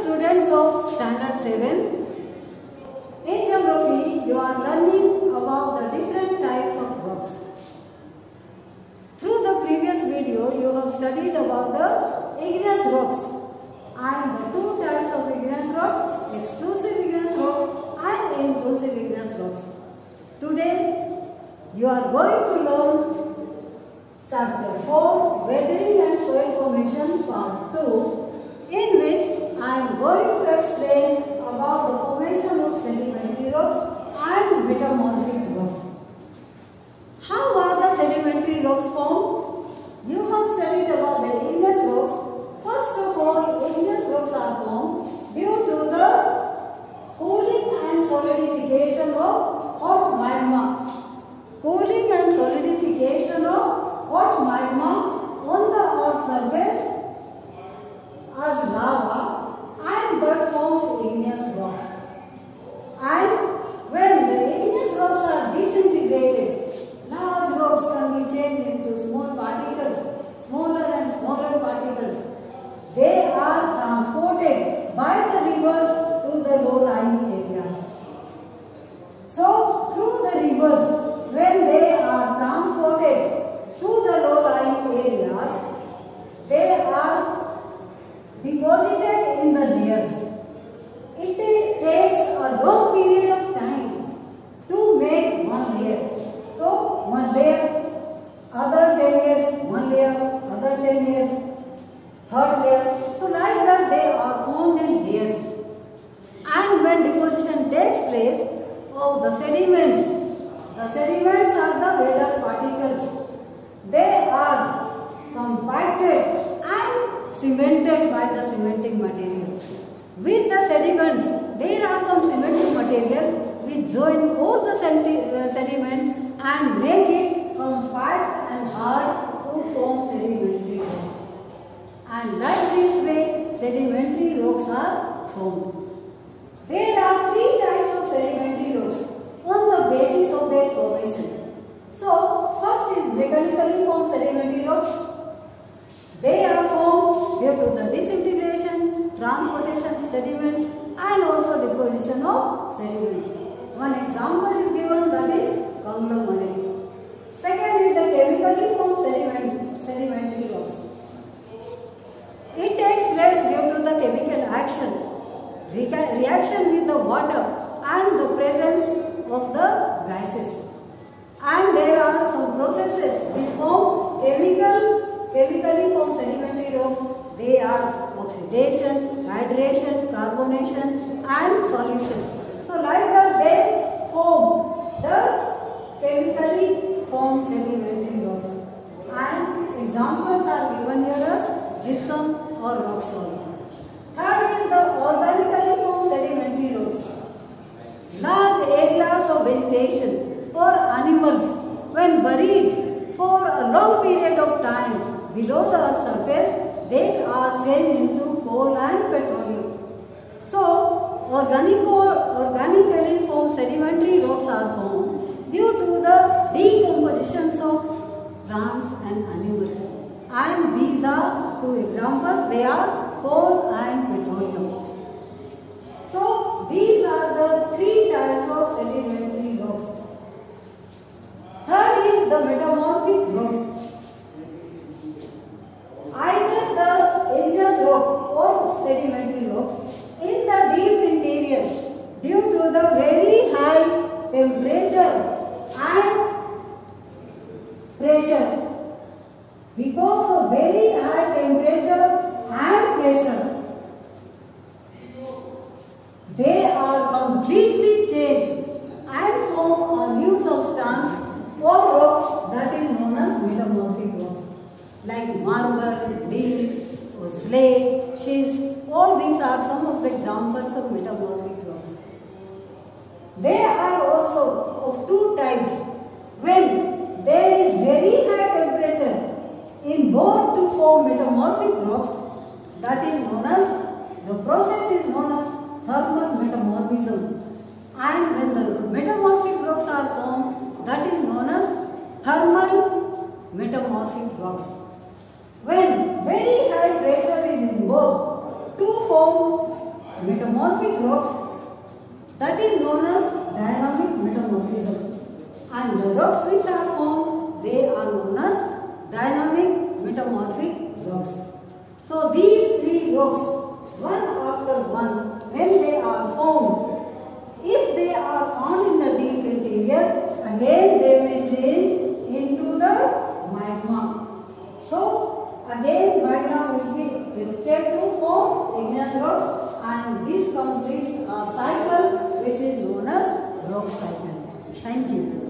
students of Standard 7, in geography you are learning about the different types of rocks. Through the previous video you have studied about the igneous rocks and the two types of igneous rocks, exclusive igneous rocks and intrusive igneous rocks. Today you are going to learn Chapter 4, Weathering and Soil Formation Part 2, in which I am going to explain about the formation of sedimentary rocks and metamorphic rocks. How are the sedimentary rocks formed? You have studied about the igneous rocks. First of all, igneous rocks are formed due to the cooling and solidification of hot magma. Cooling and solidification of hot magma on the earth's surface as lava, and that forms igneous rocks. And when the igneous rocks are disintegrated, large rocks can be changed into small particles, smaller and smaller particles. They are transported by the rivers to the low-lying areas. So, through the rivers, when they are transported to the low-lying areas, they are deposited in the layers. It takes a long period of time to make one layer. So, one layer, other 10 years, one layer, other 10 years, third layer. So, like that they are formed in layers. And when deposition takes place of the sediments are the weathered particles. They are compacted and cemented by the cementing materials. With the sediments, there are some cementing materials which join all the sediments and make it compact and hard to form sedimentary rocks. And like this way, sedimentary rocks are formed. There are three types of sedimentary rocks on the basis of their formation. So, first is mechanically formed sedimentary rocks. They are formed due to the disintegration, transportation of sediments and also deposition of sediments. One example is given, that is conglomerate. Second is the chemically formed sedimentary rocks. It takes place due to the chemical action, reaction with the water and the presence of the gases. And there are some processes which form chemically formed sedimentary rocks. They are oxidation, hydration, carbonation and solution. So like that they form the chemically formed sedimentary rocks. And examples are given here as gypsum or rock salt. Third is the organically formed sedimentary rocks. Large areas of vegetation or animals, when buried for a long period of time below the earth's surface, they are changed into coal and petroleum. So, organically formed sedimentary rocks are formed due to the decompositions of plants and animals. And these are two examples, they are coal and petroleum. So, these are the three types of sedimentary rocks. Third is the metamorphic rock. Either the igneous rock or sedimentary rocks in the deep interior due to the very high temperature and pressure. Because of very high temperature and pressure, they are completely changed and form a new substance or rock that is known as metamorphic rocks, like marble, leaves, or slate, schist. All these are some of the examples of metamorphic rocks. There are also of two types. When there is very high temperature involved to form metamorphic rocks, that is known as, the process is known as thermal metamorphism. And when the metamorphic rocks are formed, that is known as thermal metamorphic rocks. When very high pressure is involved to form metamorphic rocks, that is known as dynamic metamorphism. And the rocks which are formed, they are known as dynamic metamorphic rocks. So these three rocks, one after one, when they are formed, if they are found in the deep interior, again they may change into the magma. So again magma will be erupted to form igneous rocks, and this completes a cycle which is known as rock cycle. Thank you.